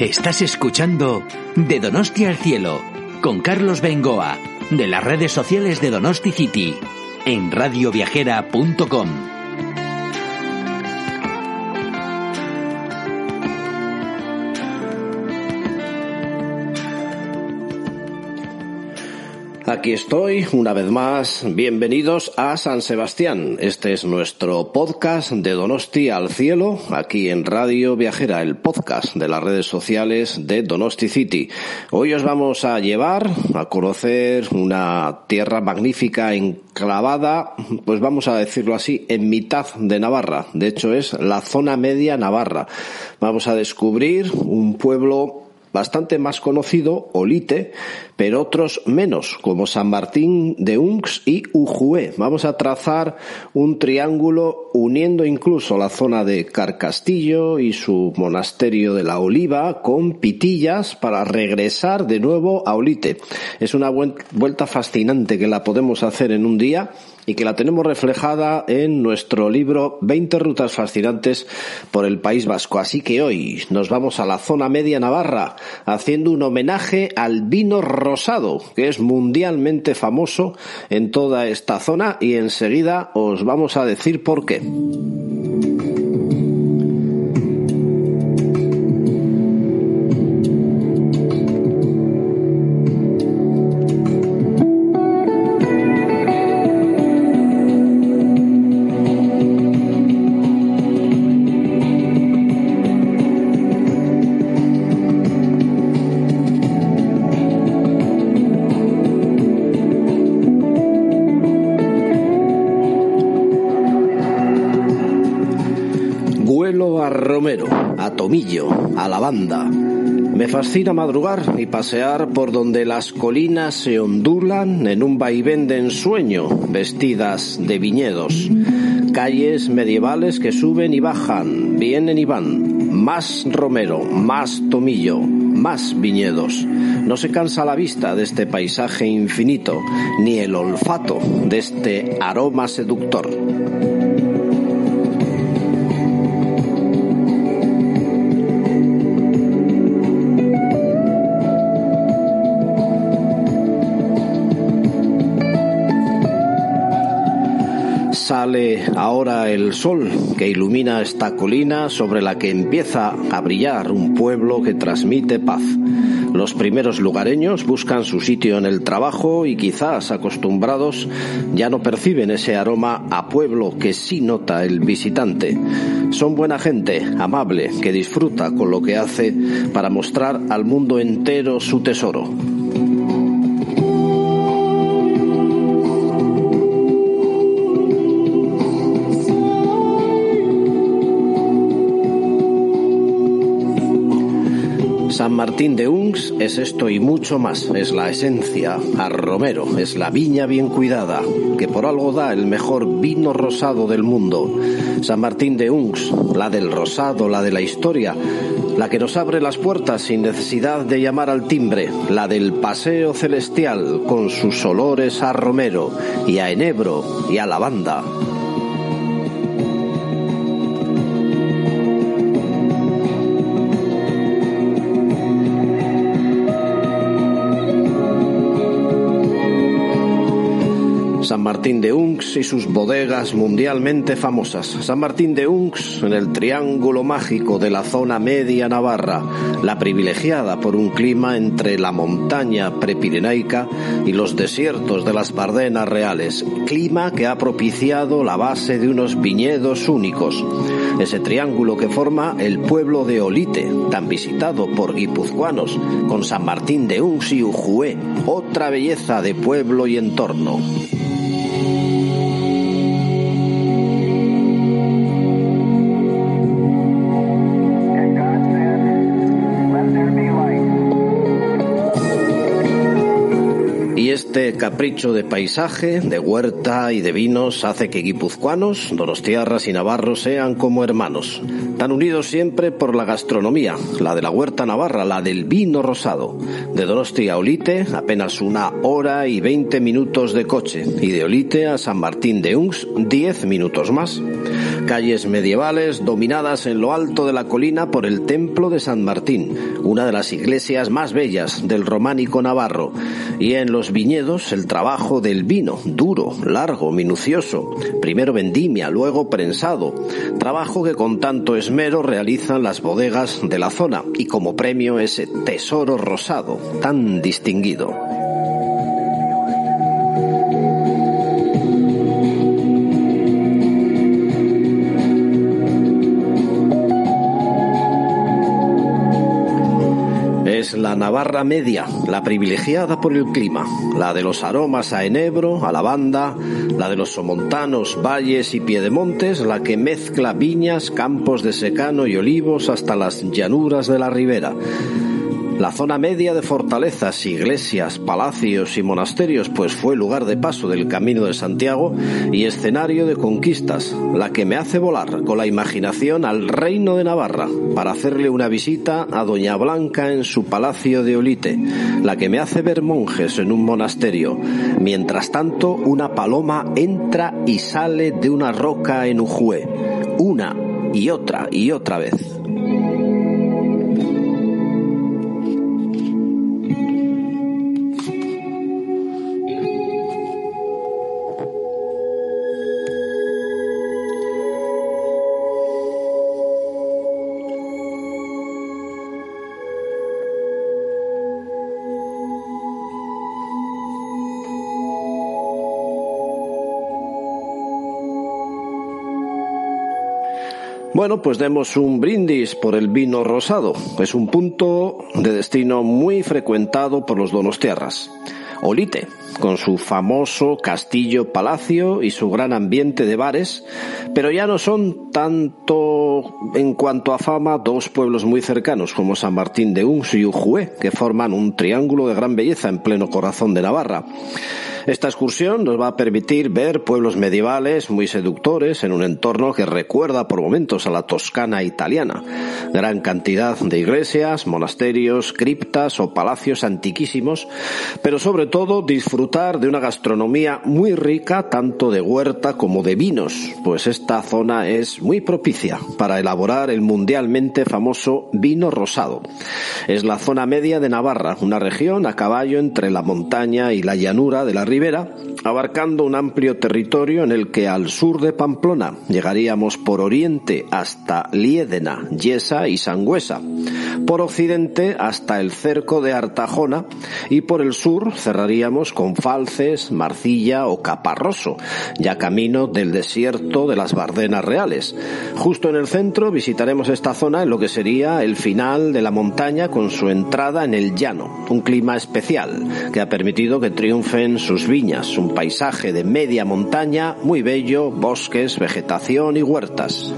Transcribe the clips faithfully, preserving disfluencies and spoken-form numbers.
Estás escuchando De Donosti al Cielo con Carlos Bengoa de las redes sociales de Donosti City en radio viajera punto com. Aquí estoy, una vez más, bienvenidos a San Sebastián. Este es nuestro podcast de Donosti al Cielo, aquí en Radio Viajera, el podcast de las redes sociales de Donosti City. Hoy os vamos a llevar a conocer una tierra magnífica enclavada, pues vamos a decirlo así, en mitad de Navarra. De hecho es la zona media Navarra. Vamos a descubrir un pueblo bastante más conocido, Olite, pero otros menos, como San Martín de Unx y Ujué. Vamos a trazar un triángulo uniendo incluso la zona de Carcastillo y su monasterio de la Oliva con Pitillas para regresar de nuevo a Olite. Es una vuelta fascinante que la podemos hacer en un día y que la tenemos reflejada en nuestro libro veinte rutas fascinantes por el País Vasco. Así que hoy nos vamos a la zona media Navarra haciendo un homenaje al vino rosado, que es mundialmente famoso en toda esta zona, y enseguida os vamos a decir por qué. A romero, a tomillo, a lavanda. Me fascina madrugar y pasear por donde las colinas se ondulan en un vaivén de ensueño, vestidas de viñedos. Calles medievales que suben y bajan, vienen y van. Más romero, más tomillo, más viñedos. No se cansa la vista de este paisaje infinito, ni el olfato de este aroma seductor. Sale ahora el sol que ilumina esta colina sobre la que empieza a brillar un pueblo que transmite paz. Los primeros lugareños buscan su sitio en el trabajo y quizás acostumbrados ya no perciben ese aroma a pueblo que sí nota el visitante. Son buena gente, amable, que disfruta con lo que hace para mostrar al mundo entero su tesoro. San Martín de Unx es esto y mucho más, es la esencia, a romero, es la viña bien cuidada, que por algo da el mejor vino rosado del mundo. San Martín de Unx, la del rosado, la de la historia, la que nos abre las puertas sin necesidad de llamar al timbre, la del paseo celestial con sus olores a romero y a enebro y a lavanda. San Martín de Unx y sus bodegas mundialmente famosas. San Martín de Unx en el triángulo mágico de la zona media Navarra, la privilegiada por un clima entre la montaña prepirenaica y los desiertos de las Bardenas reales, clima que ha propiciado la base de unos viñedos únicos. Ese triángulo que forma el pueblo de Olite, tan visitado por guipuzcoanos, con San Martín de Unx y Ujué, otra belleza de pueblo y entorno. Este capricho de paisaje, de huerta y de vinos hace que guipuzcoanos, donostiarras y navarros sean como hermanos, tan unidos siempre por la gastronomía, la de la huerta navarra, la del vino rosado. De Donosti a Olite, apenas una hora y veinte minutos de coche, y de Olite a San Martín de Unx, diez minutos más. calles medievales dominadas en lo alto de la colina por el templo de San Martín, una de las iglesias más bellas del románico navarro, y en los viñedos el trabajo del vino, duro, largo, minucioso, primero vendimia, luego prensado, trabajo que con tanto esmero realizan las bodegas de la zona, y como premio ese tesoro rosado tan distinguido. Es la Navarra media, la privilegiada por el clima, la de los aromas a enebro, a lavanda, la de los somontanos, valles y piedemontes, la que mezcla viñas, campos de secano y olivos hasta las llanuras de la ribera. La zona media de fortalezas, iglesias, palacios y monasterios, pues fue lugar de paso del Camino de Santiago y escenario de conquistas, la que me hace volar con la imaginación al Reino de Navarra para hacerle una visita a Doña Blanca en su palacio de Olite, la que me hace ver monjes en un monasterio. Mientras tanto, una paloma entra y sale de una roca en Ujué, una y otra y otra vez. Bueno, pues demos un brindis por el vino rosado. Es un punto de destino muy frecuentado por los donostiarras. Olite, con su famoso castillo-palacio y su gran ambiente de bares, pero ya no son tanto en cuanto a fama dos pueblos muy cercanos como San Martín de Uns y Ujué, que forman un triángulo de gran belleza en pleno corazón de Navarra. Esta excursión nos va a permitir ver pueblos medievales muy seductores en un entorno que recuerda por momentos a la Toscana italiana. Gran cantidad de iglesias, monasterios, criptas o palacios antiquísimos, pero sobre todo disfrutar de una gastronomía muy rica tanto de huerta como de vinos, pues esta zona es muy propicia para elaborar el mundialmente famoso vino rosado. Es la zona media de Navarra, una región a caballo entre la montaña y la llanura de la ribera, abarcando un amplio territorio en el que al sur de Pamplona llegaríamos por oriente hasta Liédena, Yesa y Sangüesa, por occidente hasta el cerco de Artajona y por el sur cerraríamos con Falces, Marcilla o Caparroso, ya camino del desierto de las Bardenas Reales. Justo en el centro visitaremos esta zona en lo que sería el final de la montaña con su entrada en el llano, un clima especial que ha permitido que triunfen sus viñas, un paisaje de media montaña muy bello, bosques, vegetación y huertas.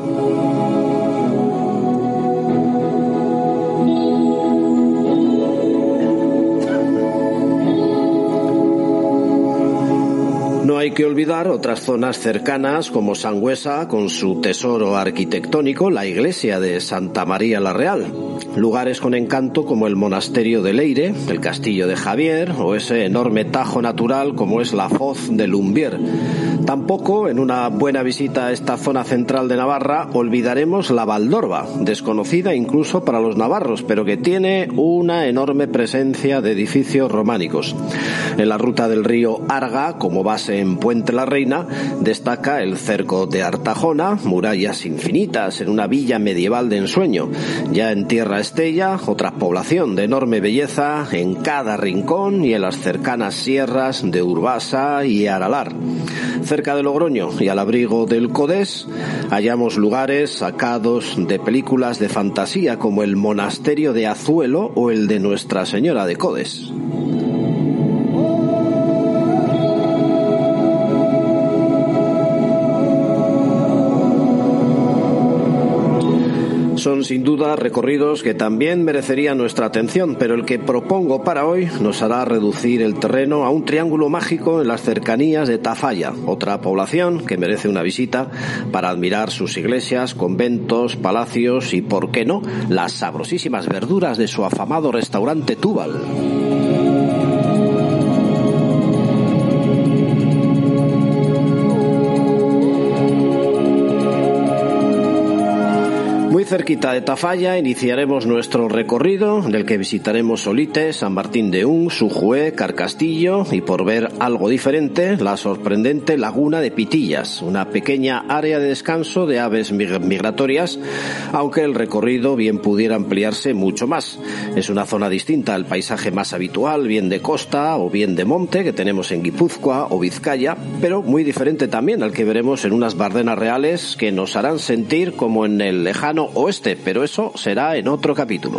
No hay que olvidar otras zonas cercanas como Sangüesa con su tesoro arquitectónico, la iglesia de Santa María la Real, lugares con encanto como el monasterio de Leire, el castillo de Javier o ese enorme tajo natural como es la Foz de Lumbier. Tampoco, en una buena visita a esta zona central de Navarra, olvidaremos la Valdorba, desconocida incluso para los navarros, pero que tiene una enorme presencia de edificios románicos. En la ruta del río Arga, como base en Puente la Reina, destaca el cerco de Artajona, murallas infinitas en una villa medieval de ensueño. Ya en Tierra Estella, otra población de enorme belleza en cada rincón y en las cercanas sierras de Urbasa y Aralar. Cerca de Logroño y al abrigo del Codés hallamos lugares sacados de películas de fantasía como el monasterio de Azuelo o el de Nuestra Señora de Codes. Son sin duda recorridos que también merecerían nuestra atención, pero el que propongo para hoy nos hará reducir el terreno a un triángulo mágico en las cercanías de Tafalla, otra población que merece una visita para admirar sus iglesias, conventos, palacios y, por qué no, las sabrosísimas verduras de su afamado restaurante Túbal. Muy cerquita de Tafalla iniciaremos nuestro recorrido, en el que visitaremos Olite, San Martín de Un, Sujué, Carcastillo y, por ver algo diferente, la sorprendente Laguna de Pitillas, una pequeña área de descanso de aves migratorias, aunque el recorrido bien pudiera ampliarse mucho más. Es una zona distinta al paisaje más habitual, bien de costa o bien de monte, que tenemos en Guipúzcoa o Vizcaya, pero muy diferente también al que veremos en unas bardenas reales que nos harán sentir como en el lejano oeste, pero eso será en otro capítulo.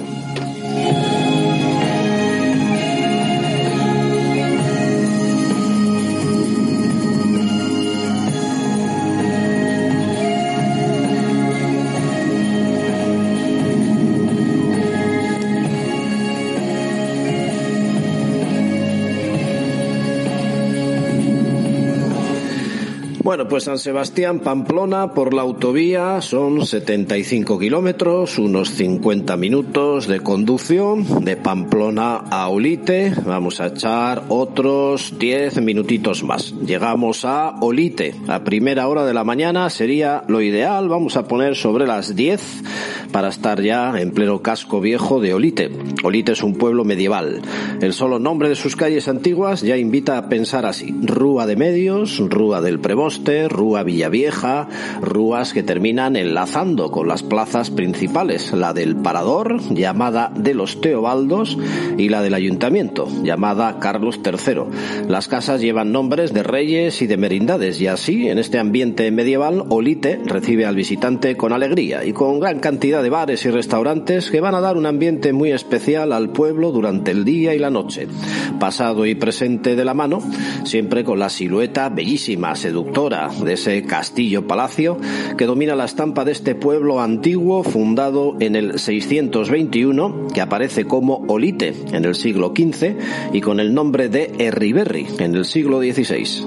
Bueno, pues San Sebastián, Pamplona, por la autovía son setenta y cinco kilómetros, unos cincuenta minutos de conducción. De Pamplona a Olite vamos a echar otros diez minutitos más. Llegamos a Olite a primera hora de la mañana, sería lo ideal. Vamos a poner sobre las diez para estar ya en pleno casco viejo de Olite. Olite es un pueblo medieval. El solo nombre de sus calles antiguas ya invita a pensar así: Rúa de Medios, Rúa del Preboste, Rúa Villavieja, rúas que terminan enlazando con las plazas principales, la del Parador, llamada de los Teobaldos, y la del Ayuntamiento, llamada Carlos tercero. Las casas llevan nombres de reyes y de merindades, y así, en este ambiente medieval, Olite recibe al visitante con alegría y con gran cantidad de bares y restaurantes que van a dar un ambiente muy especial al pueblo durante el día y la noche. Pasado y presente de la mano, siempre con la silueta bellísima, seductora, de ese castillo-palacio que domina la estampa de este pueblo antiguo fundado en el seiscientos veintiuno, que aparece como Olite en el siglo quince y con el nombre de Erriberri en el siglo dieciséis.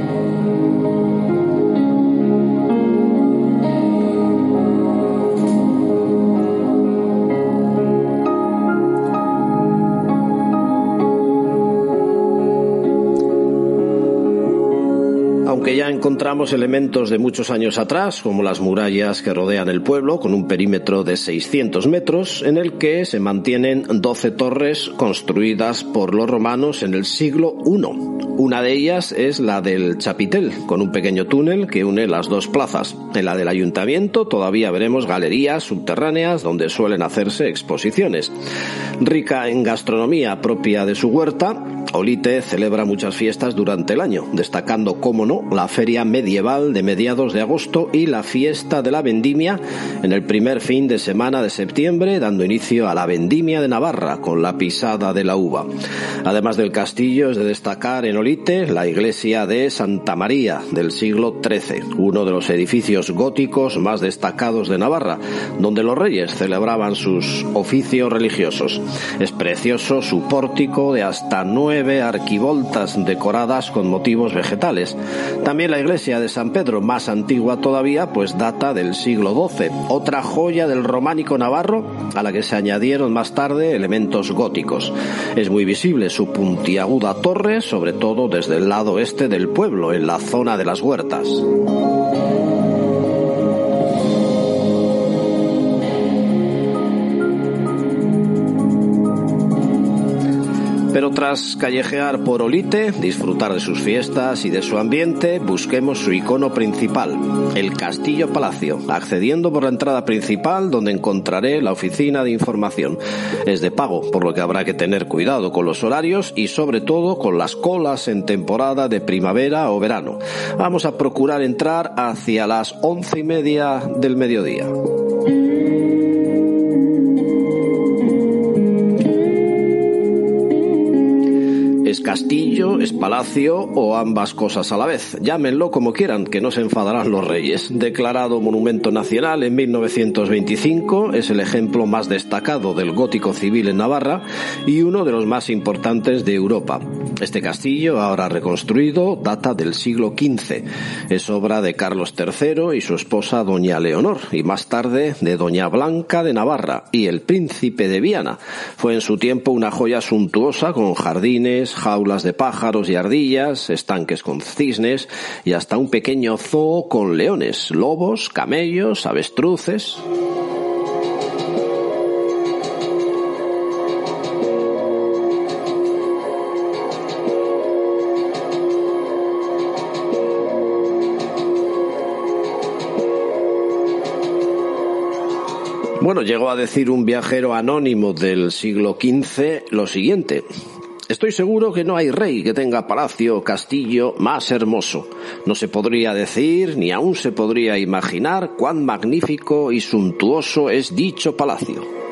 Aunque ya encontramos elementos de muchos años atrás, como las murallas que rodean el pueblo, con un perímetro de seiscientos metros, en el que se mantienen doce torres construidas por los romanos en el siglo primero. Una de ellas es la del Chapitel, con un pequeño túnel que une las dos plazas. En la del Ayuntamiento todavía veremos galerías subterráneas donde suelen hacerse exposiciones. Rica en gastronomía propia de su huerta, Olite celebra muchas fiestas durante el año, destacando, cómo no, la feria medieval de mediados de agosto y la fiesta de la vendimia en el primer fin de semana de septiembre, dando inicio a la vendimia de Navarra con la pisada de la uva. Además del castillo, es de destacar en Olite la iglesia de Santa María del siglo trece, uno de los edificios góticos más destacados de Navarra, donde los reyes celebraban sus oficios religiosos. Es precioso su pórtico de hasta nueve arquivoltas decoradas con motivos vegetales. También la iglesia de San Pedro, más antigua todavía, pues data del siglo doce, otra joya del románico navarro a la que se añadieron más tarde elementos góticos. Es muy visible su puntiaguda torre, sobre todo desde el lado este del pueblo, en la zona de las huertas. Pero tras callejear por Olite, disfrutar de sus fiestas y de su ambiente, busquemos su icono principal, el Castillo Palacio, accediendo por la entrada principal, donde encontraré la oficina de información. Es de pago, por lo que habrá que tener cuidado con los horarios y sobre todo con las colas en temporada de primavera o verano. Vamos a procurar entrar hacia las once y media del mediodía. Es castillo, es palacio o ambas cosas a la vez. Llámenlo como quieran, que no se enfadarán los reyes. Declarado Monumento Nacional en mil novecientos veinticinco, es el ejemplo más destacado del gótico civil en Navarra y uno de los más importantes de Europa. Este castillo, ahora reconstruido, data del siglo quince. Es obra de Carlos tercero y su esposa doña Leonor, y más tarde de doña Blanca de Navarra y el príncipe de Viana. Fue en su tiempo una joya suntuosa con jardines, jaulas de pájaros y ardillas, estanques con cisnes y hasta un pequeño zoo con leones, lobos, camellos, avestruces. Bueno, llegó a decir un viajero anónimo del siglo quince lo siguiente: estoy seguro que no hay rey que tenga palacio o castillo más hermoso. No se podría decir, ni aún se podría imaginar, cuán magnífico y suntuoso es dicho palacio.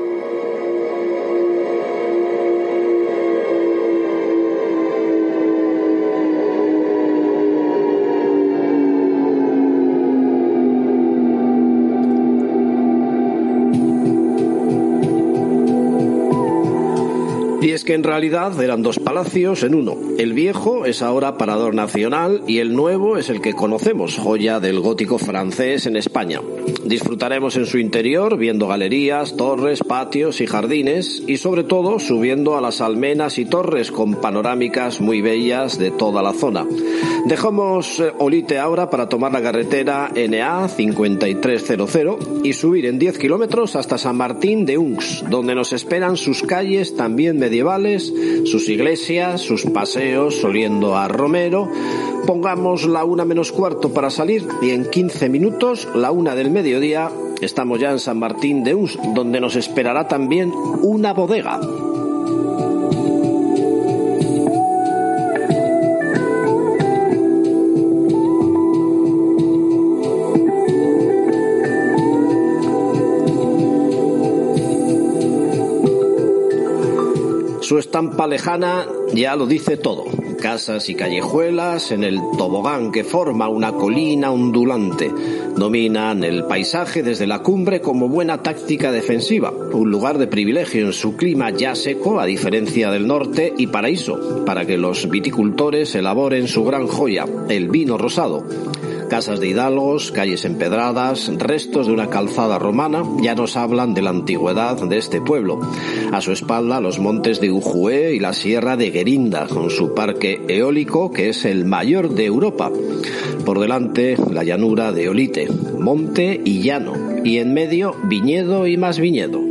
Y es que en realidad eran dos palacios en uno. El viejo es ahora parador nacional y el nuevo es el que conocemos, joya del gótico francés en España. Disfrutaremos en su interior viendo galerías, torres, patios y jardines y sobre todo subiendo a las almenas y torres con panorámicas muy bellas de toda la zona. Dejamos Olite ahora para tomar la carretera N A cincuenta y tres cero cero y subir en diez kilómetros hasta San Martín de Uns, donde nos esperan sus calles también medievales, sus iglesias, sus paseos oliendo a romero. Pongamos la una menos cuarto para salir y en quince minutos, la una del mediodía, estamos ya en San Martín de Uns, donde nos esperará también una bodega. Su estampa lejana ya lo dice todo. Casas y callejuelas en el tobogán que forma una colina ondulante. Dominan el paisaje desde la cumbre como buena táctica defensiva. Un lugar de privilegio en su clima ya seco, a diferencia del norte, y paraíso, para que los viticultores elaboren su gran joya, el vino rosado. Casas de hidalgos, calles empedradas, restos de una calzada romana ya nos hablan de la antigüedad de este pueblo. A su espalda los montes de Ujué y la sierra de Guerinda, con su parque eólico que es el mayor de Europa. Por delante la llanura de Olite, monte y llano, y en medio viñedo y más viñedo.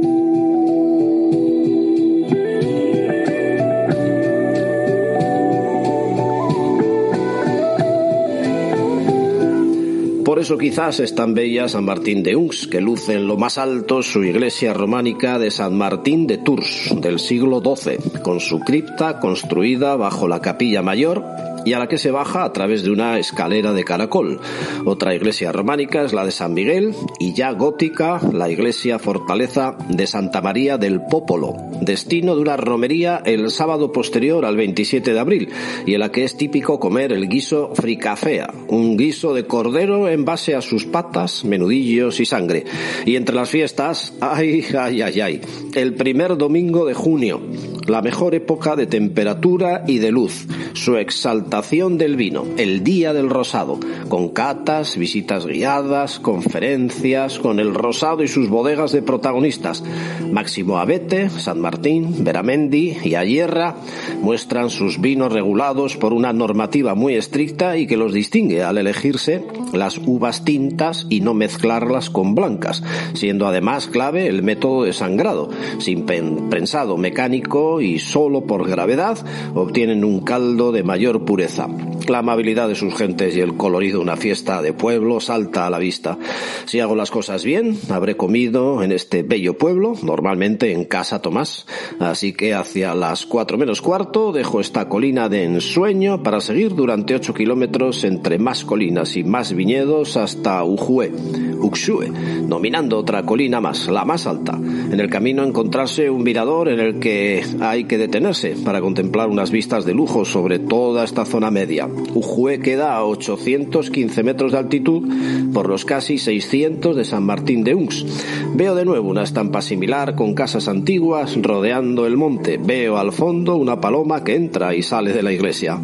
Por eso quizás es tan bella San Martín de Uns, que luce en lo más alto su iglesia románica de San Martín de Tours, del siglo doce, con su cripta construida bajo la capilla mayor y a la que se baja a través de una escalera de caracol. Otra iglesia románica es la de San Miguel y ya gótica la iglesia fortaleza de Santa María del Popolo, destino de una romería el sábado posterior al veintisiete de abril y en la que es típico comer el guiso fricafea, un guiso de cordero en base a sus patas, menudillos y sangre. Y entre las fiestas, ay, ay, ay, ay, el primer domingo de junio, la mejor época de temperatura y de luz, su exaltación del vino, el día del rosado, con catas, visitas guiadas, conferencias, con el rosado y sus bodegas de protagonistas. Máximo Abete, San Martín, Veramendi y Ayerra muestran sus vinos regulados por una normativa muy estricta y que los distingue al elegirse las uvas tintas y no mezclarlas con blancas, siendo además clave el método de sangrado. Sin prensado mecánico y solo por gravedad obtienen un caldo de mayor pureza. La amabilidad de sus gentes y el colorido de una fiesta de pueblo salta a la vista. Si hago las cosas bien, habré comido en este bello pueblo, normalmente en Casa Tomás. Así que hacia las cuatro menos cuarto dejo esta colina de ensueño para seguir durante ocho kilómetros entre más colinas y más viñedos hasta Ujué, Uxue, dominando otra colina más, la más alta. En el camino encontrarse un mirador en el que hay que detenerse para contemplar unas vistas de lujo sobre toda esta zona media. Ujué queda a ochocientos quince metros de altitud por los casi seiscientos de San Martín de Uns. Veo de nuevo una estampa similar con casas antiguas rodeando el monte. Veo al fondo una paloma que entra y sale de la iglesia.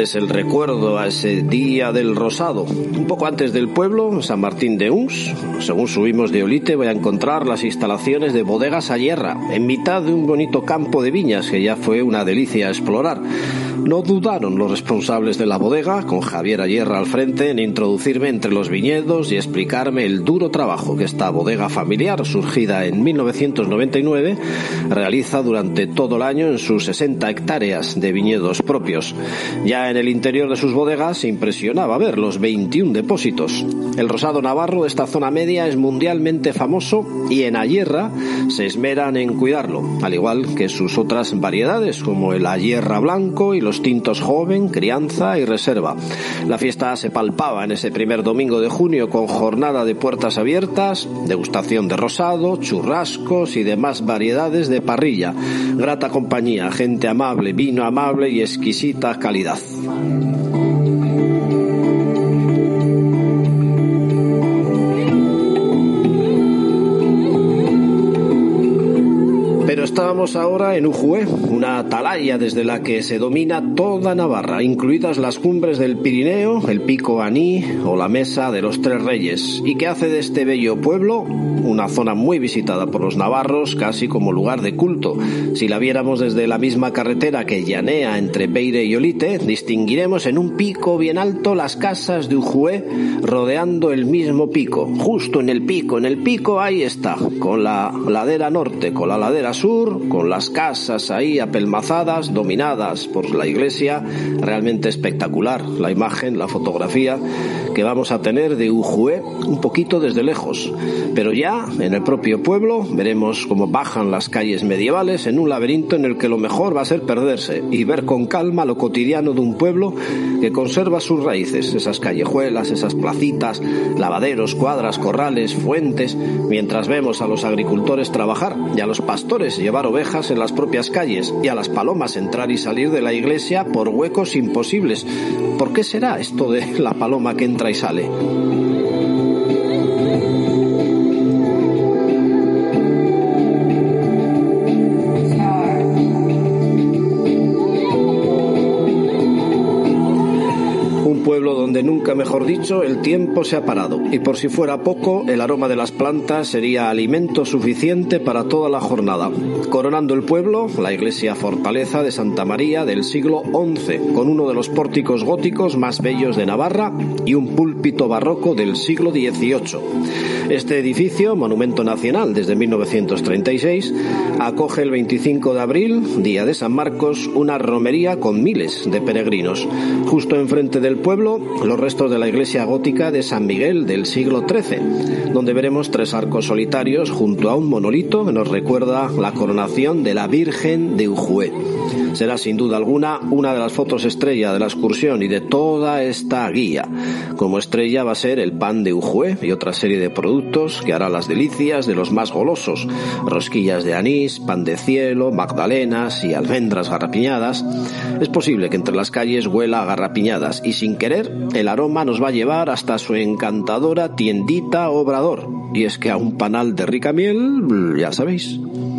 presentes el recuerdo a ese día del rosado. Un poco antes del pueblo, San Martín de Uns, según subimos de Olite, voy a encontrar las instalaciones de Bodegas Ayerra, en mitad de un bonito campo de viñas que ya fue una delicia explorar. No dudaron los responsables de la bodega, con Javier Ayerra al frente, en introducirme entre los viñedos y explicarme el duro trabajo que esta bodega familiar, surgida en mil novecientos noventa y nueve, realiza durante todo el año en sus sesenta hectáreas de viñedos propios. Ya en el interior de sus bodegas impresionaba ver los veintiún depósitos. El rosado navarro de esta zona media es mundialmente famoso y en Ayerra se esmeran en cuidarlo, al igual que sus otras variedades como el Ayerra blanco y los tintos joven, crianza y reserva. La fiesta se palpaba en ese primer domingo de junio con jornada de puertas abiertas, degustación de rosado, churrascos y demás variedades de parrilla. Grata compañía, gente amable, vino amable y exquisita calidad. Pero estábamos ahora en Ujué, una atalaya desde la que se domina toda Navarra, incluidas las cumbres del Pirineo, el Pico Aní o la Mesa de los Tres Reyes, y que hace de este bello pueblo una zona muy visitada por los navarros, casi como lugar de culto. Si la viéramos desde la misma carretera que llanea entre Beire y Olite, distinguiremos en un pico bien alto las casas de Ujué rodeando el mismo pico. Justo en el pico, en el pico ahí está, con la ladera norte, con la ladera sur, con las casas ahí apelmazadas, dominadas por la iglesia. Realmente espectacular la imagen, la fotografía que vamos a tener de Ujué un poquito desde lejos. Pero ya en el propio pueblo veremos cómo bajan las calles medievales en un laberinto en el que lo mejor va a ser perderse y ver con calma lo cotidiano de un pueblo que conserva sus raíces, esas callejuelas, esas placitas, lavaderos, cuadras, corrales, fuentes, mientras vemos a los agricultores trabajar y a los pastores llevar ovejas en las propias calles y a las palomas entrar y salir de la iglesia por huecos imposibles. ¿Por qué será esto de la paloma que entra y sale? Pueblo donde nunca, mejor dicho, el tiempo se ha parado, y por si fuera poco, el aroma de las plantas sería alimento suficiente para toda la jornada. Coronando el pueblo, la iglesia fortaleza de Santa María del siglo once, con uno de los pórticos góticos más bellos de Navarra y un púlpito barroco del siglo dieciocho. Este edificio, monumento nacional desde mil novecientos treinta y seis, acoge el veinticinco de abril, día de San Marcos, una romería con miles de peregrinos. Justo enfrente del pueblo, los restos de la iglesia gótica de San Miguel del siglo trece, donde veremos tres arcos solitarios junto a un monolito que nos recuerda la coronación de la Virgen de Ujué. Será sin duda alguna una de las fotos estrella de la excursión y de toda esta guía. Como estrella va a ser el pan de Ujué y otra serie de productos que hará las delicias de los más golosos: rosquillas de anís, pan de cielo, magdalenas y almendras garrapiñadas. Es posible que entre las calles huela a garrapiñadas y sin querer el aroma nos va a llevar hasta su encantadora tiendita Obrador. Y es que a un panal de rica miel, ya sabéis.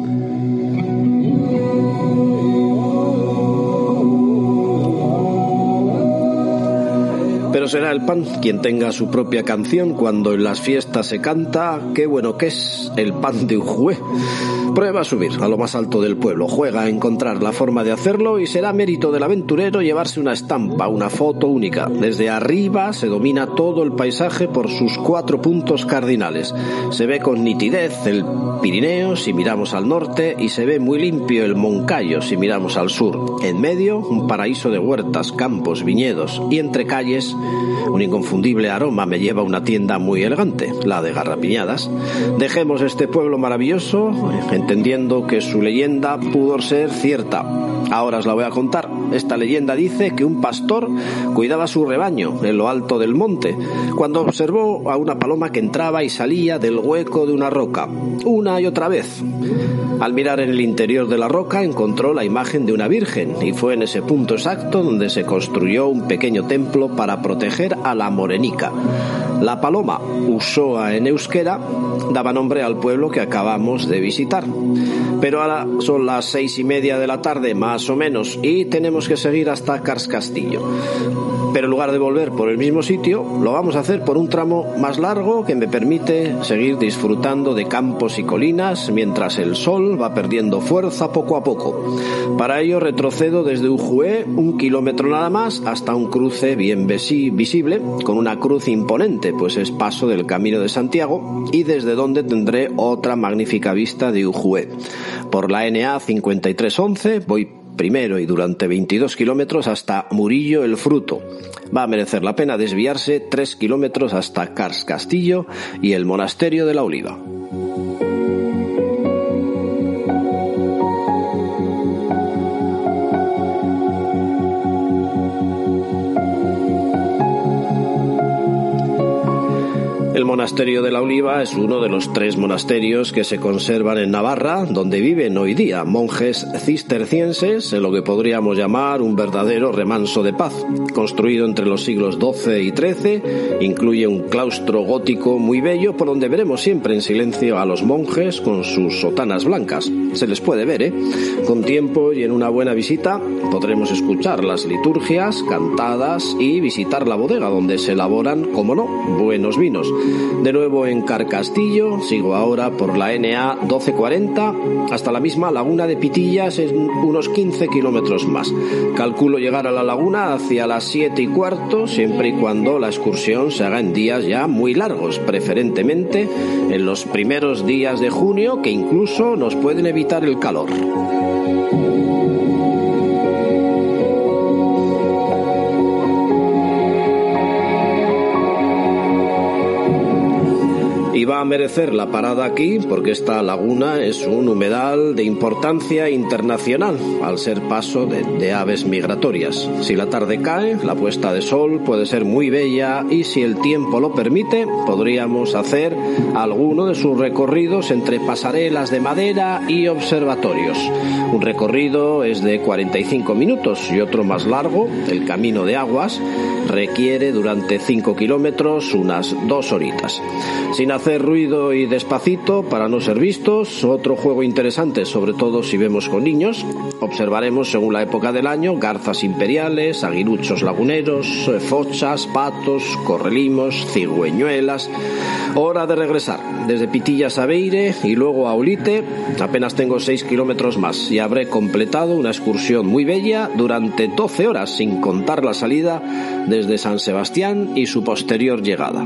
Pero será el pan quien tenga su propia canción cuando en las fiestas se canta qué bueno que es el pan de Ujué. Prueba a subir a lo más alto del pueblo, juega a encontrar la forma de hacerlo y será mérito del aventurero llevarse una estampa, una foto única. Desde arriba se domina todo el paisaje por sus cuatro puntos cardinales. Se ve con nitidez el Pirineo si miramos al norte y se ve muy limpio el Moncayo si miramos al sur. En medio, un paraíso de huertas, campos, viñedos y entre calles, un inconfundible aroma me lleva a una tienda muy elegante, la de Garrapiñadas. Dejemos este pueblo maravilloso, entendiendo que su leyenda pudo ser cierta. Ahora os la voy a contar. Esta leyenda dice que un pastor cuidaba su rebaño en lo alto del monte, cuando observó a una paloma que entraba y salía del hueco de una roca, una y otra vez. Al mirar en el interior de la roca encontró la imagen de una virgen, y fue en ese punto exacto donde se construyó un pequeño templo para proteger a la morenica. La Paloma, Usoa en euskera, daba nombre al pueblo que acabamos de visitar. Pero ahora son las seis y media de la tarde, más o menos, y tenemos que seguir hasta Carscastillo. Pero en lugar de volver por el mismo sitio, lo vamos a hacer por un tramo más largo que me permite seguir disfrutando de campos y colinas mientras el sol va perdiendo fuerza poco a poco. Para ello retrocedo desde Ujué un kilómetro nada más hasta un cruce bien visible con una cruz imponente, pues es paso del Camino de Santiago, y desde donde tendré otra magnífica vista de Ujué. Por la N A cincuenta y tres once voy primero y durante veintidós kilómetros hasta Murillo el Fruto. Va a merecer la pena desviarse tres kilómetros hasta Carscastillo y el Monasterio de la Oliva. El Monasterio de la Oliva es uno de los tres monasterios que se conservan en Navarra, donde viven hoy día monjes cistercienses en lo que podríamos llamar un verdadero remanso de paz. Construido entre los siglos doce y trece, incluye un claustro gótico muy bello por donde veremos siempre en silencio a los monjes con sus sotanas blancas. Se les puede ver, ¿eh? Con tiempo y en una buena visita podremos escuchar las liturgias cantadas y visitar la bodega donde se elaboran, como no, buenos vinos. De nuevo en Carscastillo, sigo ahora por la N A doce cuarenta hasta la misma laguna de Pitillas en unos quince kilómetros más. Calculo llegar a la laguna hacia las siete y cuarto, siempre y cuando la excursión se haga en días ya muy largos, preferentemente en los primeros días de junio, que incluso nos pueden evitar el calor. Y va a merecer la parada aquí porque esta laguna es un humedal de importancia internacional al ser paso de, de aves migratorias. Si la tarde cae, la puesta de sol puede ser muy bella y si el tiempo lo permite, podríamos hacer alguno de sus recorridos entre pasarelas de madera y observatorios. Un recorrido es de cuarenta y cinco minutos y otro más largo, el Camino de Aguas, requiere durante cinco kilómetros unas dos horitas. Sin hacer ruido y despacito para no ser vistos, otro juego interesante, sobre todo si vemos con niños, observaremos según la época del año garzas imperiales, aguiluchos laguneros, fochas, patos, correlimos, cigüeñuelas. Hora de regresar, desde Pitillas a Beire y luego a Olite, apenas tengo seis kilómetros más y habré completado una excursión muy bella durante doce horas, sin contar la salida desde San Sebastián y su posterior llegada.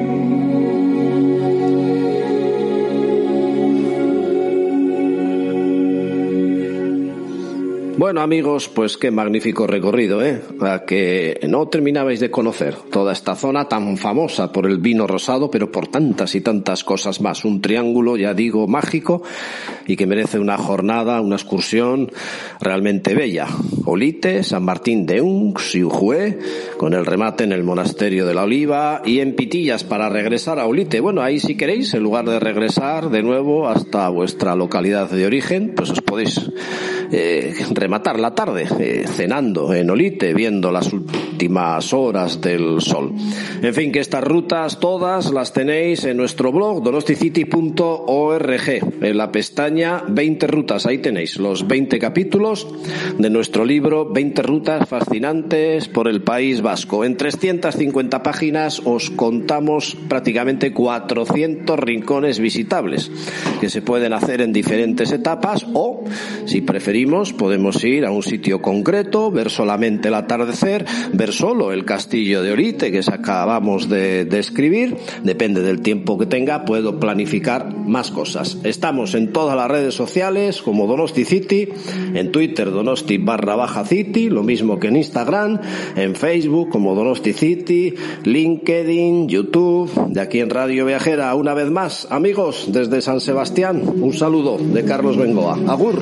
Bueno, amigos, pues qué magnífico recorrido, ¿eh? A que no terminabais de conocer toda esta zona tan famosa por el vino rosado, pero por tantas y tantas cosas más. Un triángulo, ya digo, mágico y que merece una jornada, una excursión realmente bella. Olite, San Martín de Unx y Ujué, con el remate en el Monasterio de la Oliva y en Pitillas para regresar a Olite. Bueno, ahí si queréis, en lugar de regresar de nuevo hasta vuestra localidad de origen, pues os podéis eh, rematar la tarde eh, cenando en Olite, viendo las últimas horas del sol. En fin, que estas rutas todas las tenéis en nuestro blog donosticity punto org, en la pestaña veinte rutas. Ahí tenéis los veinte capítulos de nuestro libro veinte rutas fascinantes por el País Vasco. En trescientas cincuenta páginas os contamos prácticamente cuatrocientos rincones visitables que se pueden hacer en diferentes etapas o, si preferimos, podemos ir a un sitio concreto, ver solamente el atardecer, ver solo el castillo de Olite que acabamos de describir. Depende del tiempo que tenga, puedo planificar más cosas. Estamos en todas las redes sociales como Donosti City, en Twitter Donosti barra baja City, lo mismo que en Instagram, en Facebook como Donosti City, LinkedIn, YouTube, de aquí en Radio Viajera. Una vez más, amigos, desde San Sebastián, un saludo de Carlos Bengoa. Agur.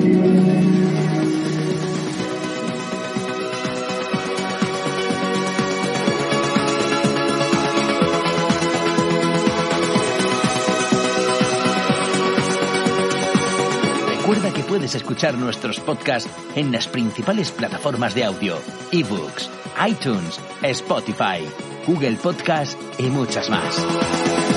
Recuerda que puedes escuchar nuestros podcasts en las principales plataformas de audio, eBooks, iTunes, Spotify. Google Podcast y muchas más.